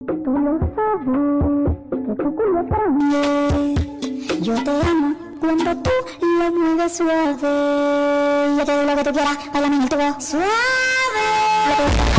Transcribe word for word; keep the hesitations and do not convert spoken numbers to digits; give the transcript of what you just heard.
Tú lo sabes, que tu culo es grande. Yo te amo cuando tú lo mueves suave. Yo te doy lo que tú quieras, bailame en el tubo suave.